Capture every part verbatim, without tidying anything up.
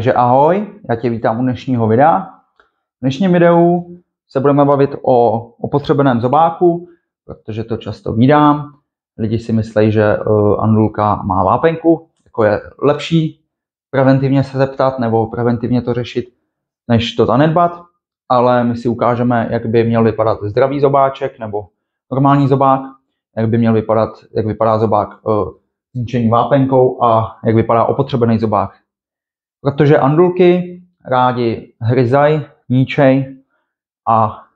Takže ahoj, já tě vítám u dnešního videa. V dnešním videu se budeme bavit o opotřebeném zobáku, protože to často vídám. Lidi si myslí, že andulka má vápenku, jako je lepší preventivně se zeptat nebo preventivně to řešit, než to zanedbat. Ale my si ukážeme, jak by měl vypadat zdravý zobáček nebo normální zobák, jak by měl vypadat, jak vypadá zobák zničený vápenkou a jak vypadá opotřebený zobák. Protože andulky rádi hryzaj, ničej a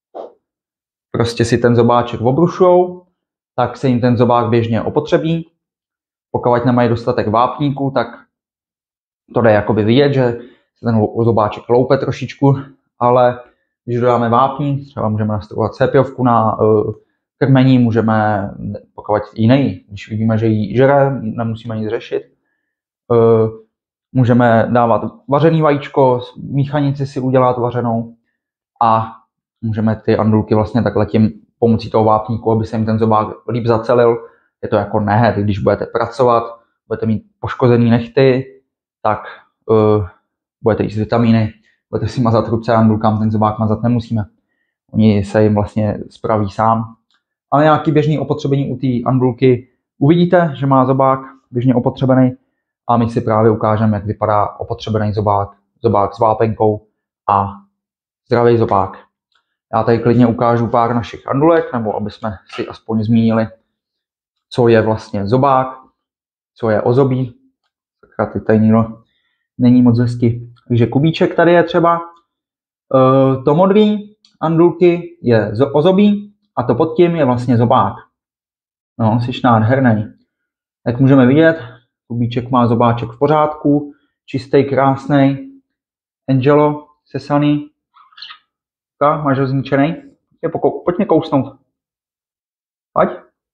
prostě si ten zobáček obrušujou, tak se jim ten zobák běžně opotřebí. Pokud nemají dostatek vápníků, tak to jde jakoby vidět, že se ten zobáček loupe trošičku, ale když dodáme vápník, třeba můžeme nastavovat sépiovku na uh, krmení, můžeme, pokud jiný, když vidíme, že ji žere, nemusíme nic řešit. Uh, Můžeme dávat vařený vajíčko, míchanici si udělat vařenou a můžeme ty andulky vlastně takhle tím pomocí toho vápníku, aby se jim ten zobák líp zacelil. Je to jako nehet, když budete pracovat, budete mít poškozený nehty, tak uh, budete jíst vitamíny, budete si mazat ruce andulkám, ten zobák mazat nemusíme. Oni se jim vlastně spraví sám. Ale nějaký běžný opotřebení u té andulky uvidíte, že má zobák běžně opotřebený. A my si právě ukážeme, jak vypadá opotřebený zobák, zobák s vápenkou a zdravý zobák. Já tady klidně ukážu pár našich andulek, nebo aby jsme si aspoň zmínili, co je vlastně zobák, co je ozobí. Tak ty tady nikdo není moc hezky. Takže kubíček tady je třeba. E, to modrý andulky je ozobí a to pod tím je vlastně zobák. No, jsi nádherný. Jak můžeme vidět, kubíček má zobáček v pořádku, čistý, krásný. Angelo, sesaný. Tak, máš ho zničený? Pojď mě kousnout. Pojď.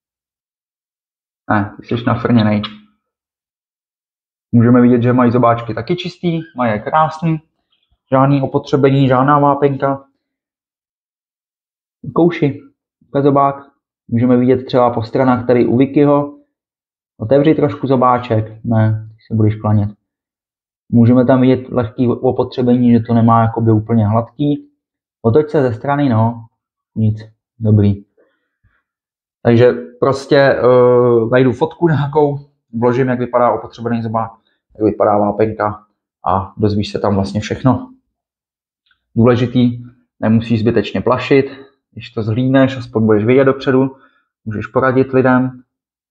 Ne, ty jsi nafrněnej. Můžeme vidět, že mají zobáčky taky čistý, mají je krásný. Žádný opotřebení, žádná vápenka. Kouši, to zobák. Můžeme vidět třeba po stranách tady u Vickyho. Otevři trošku zobáček, ne, ty se budeš klanět. Můžeme tam vidět lehký opotřebení, že to nemá jakoby úplně hladký. Otoč se ze strany, no, nic, dobrý. Takže prostě uh, najdu fotku nějakou, vložím, jak vypadá opotřebený zobák, jak vypadá vápenka a dozvíš se tam vlastně všechno. Důležitý, nemusíš zbytečně plašit, když to zhlídneš, aspoň budeš vidět dopředu, můžeš poradit lidem.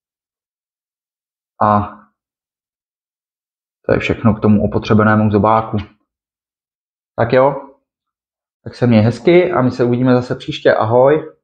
A to je všechno k tomu opotřebenému zobáku. Tak jo, tak se měj hezky a my se uvidíme zase příště. Ahoj.